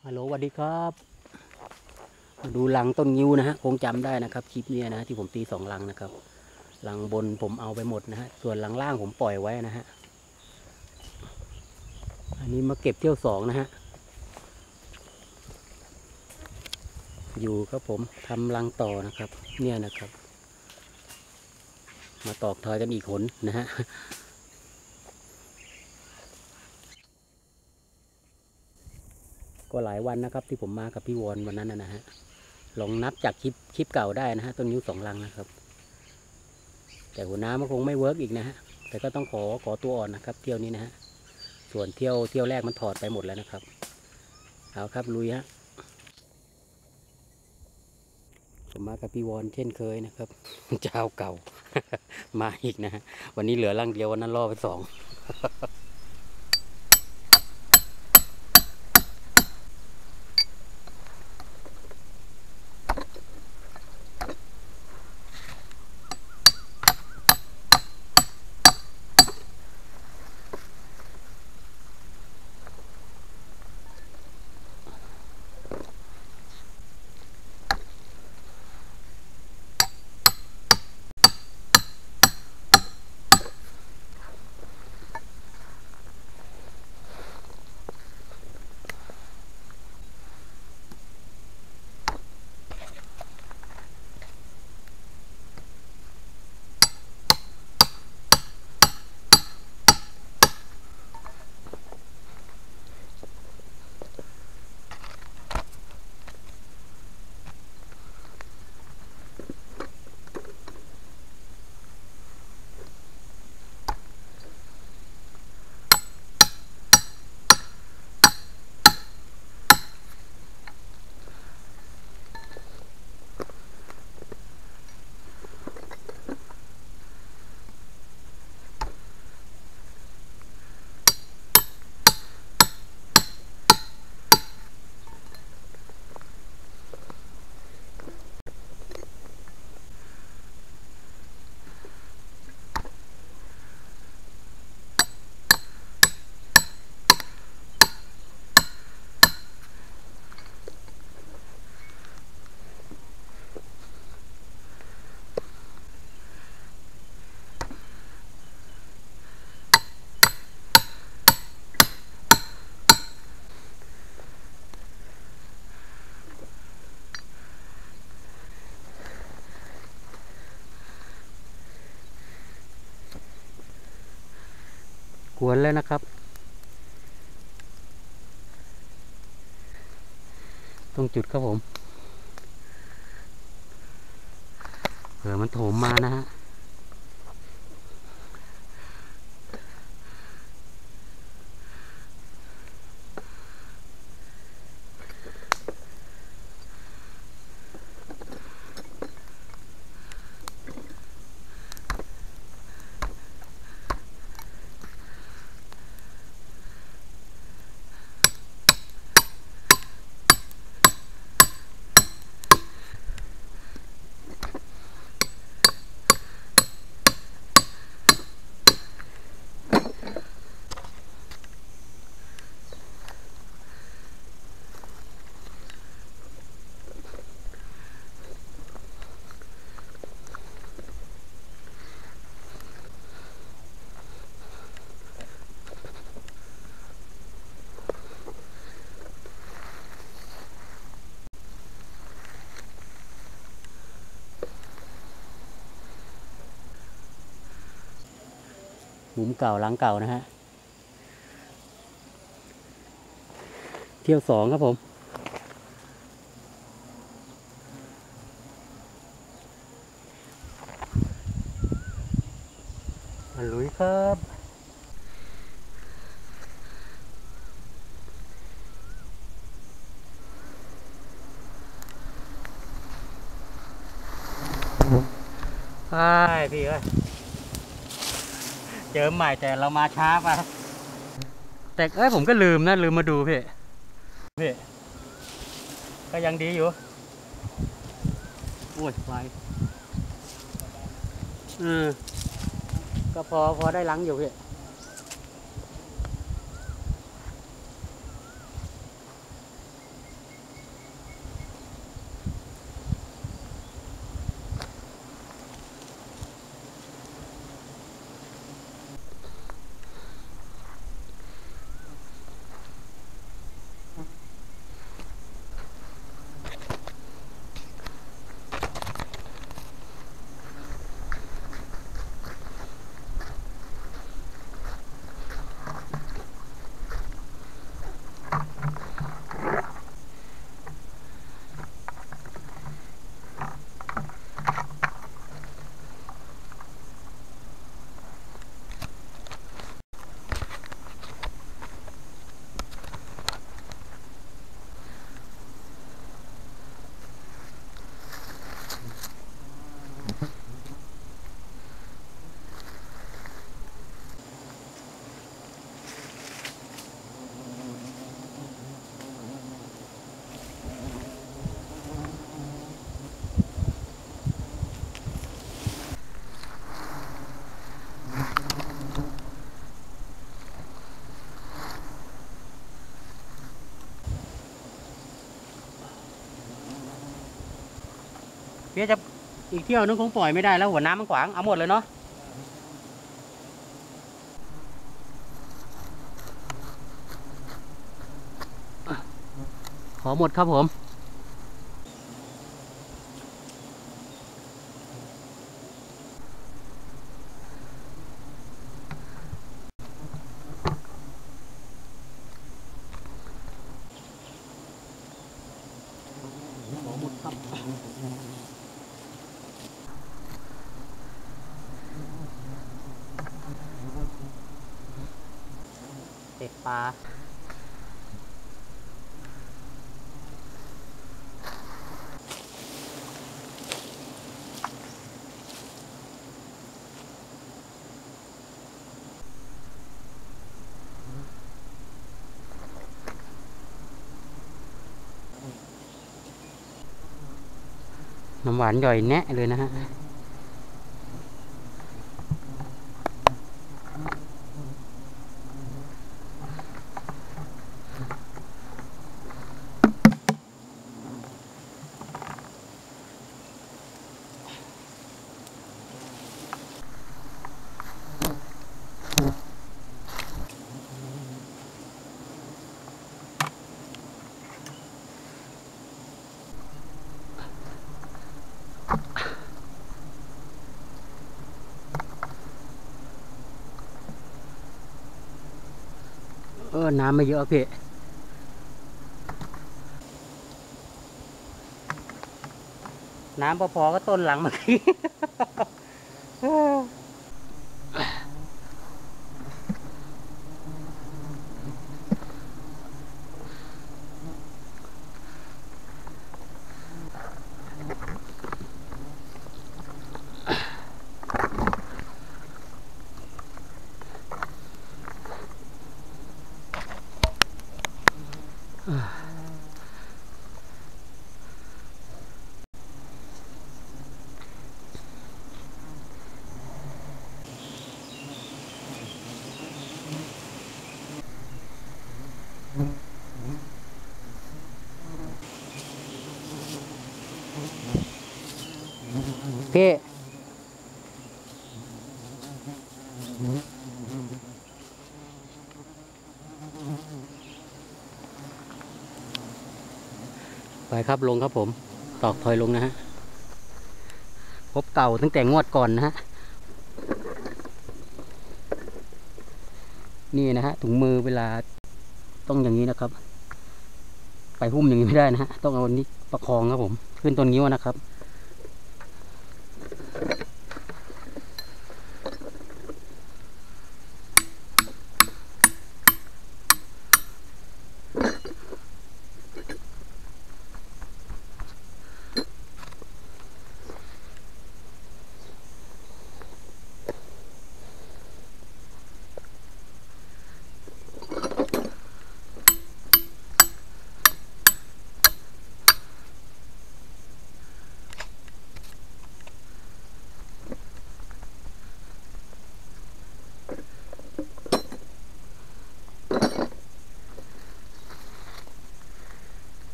ฮัลโหลสวัสดีครับมาดูรังต้นงิ้วนะฮะคงจำได้นะครับคลิปนี้นะที่ผมตี2 รังนะครับรังบนผมเอาไปหมดนะฮะส่วนรังล่างผมปล่อยไว้นะฮะอันนี้มาเก็บเที่ยว2นะฮะอยู่ครับผมทำรังต่อนะครับเนี่ยนะครับมาตอกทอยกันอีกหนนะฮะก็หลายวันนะครับที่ผมมากับพี่วอนวันนั้นนะฮะลองนับจากคลิปเก่าได้นะฮะต้นงิ้ว2 รังนะครับแต่หัวน้ำมันคงไม่เวิร์กอีกนะฮะแต่ก็ต้องขอตัวอ่อนนะครับเที่ยวนี้นะฮะส่วนเที่ยวแรกมันถอดไปหมดแล้วนะครับเอาครับลุยฮะผมมากับพี่วอนเช่นเคยนะครับเจ้าเก่า มาอีกนะฮะวันนี้เหลือรังเดียววันนั้นล่อไป2กวนแล้วนะครับต้องจุดครับผมเผื่อมันโถมมานะฮะหลุมเก่าหลังเก่านะฮะเที่ยว2ครับผมมาลุยครับใช่พี่เอ้ยเจอใหม่แต่เรามาช้าไปแต่ผมก็ลืมมาดูพี่ก็ยังดีอยู่โอ้ยไฟก็พอได้หลังอยู่พี่เพี่จะอีกเที่ยวนึงคงปล่อยไม่ได้แล้วหัวน้ำมันขวางเอาหมดเลยเนาะขอหมดครับผมขอหมดครับเก็บปลาน้ำหวานย่อยแนะเลยนะฮะน้ำไม่เยอะพี่น้ำพอๆก็ต้นหลังเมื่อกี้ พี่ไปครับลงครับผมตอกถอยลงนะฮะพบเก่าตั้งแต่งวดก่อนนะฮะนี่นะฮะถุงมือเวลาต้องอย่างนี้นะครับไปหุ้มอย่างนี้ไม่ได้นะฮะต้องเอานี้ประคองครับผมขึ้นต้นนิ้วนะครับ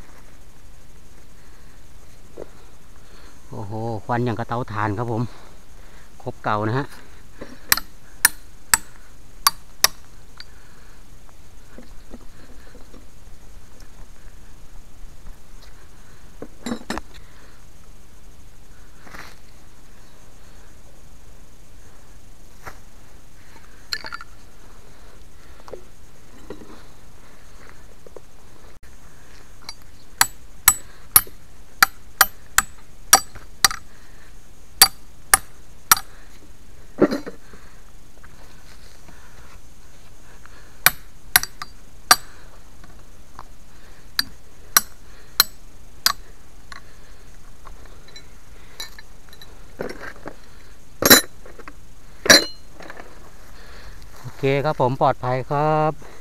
โอ้โหควันอย่างกระเตาถ่านครับผมคบเก่านะฮะโอเคครับผมปลอดภัยครับ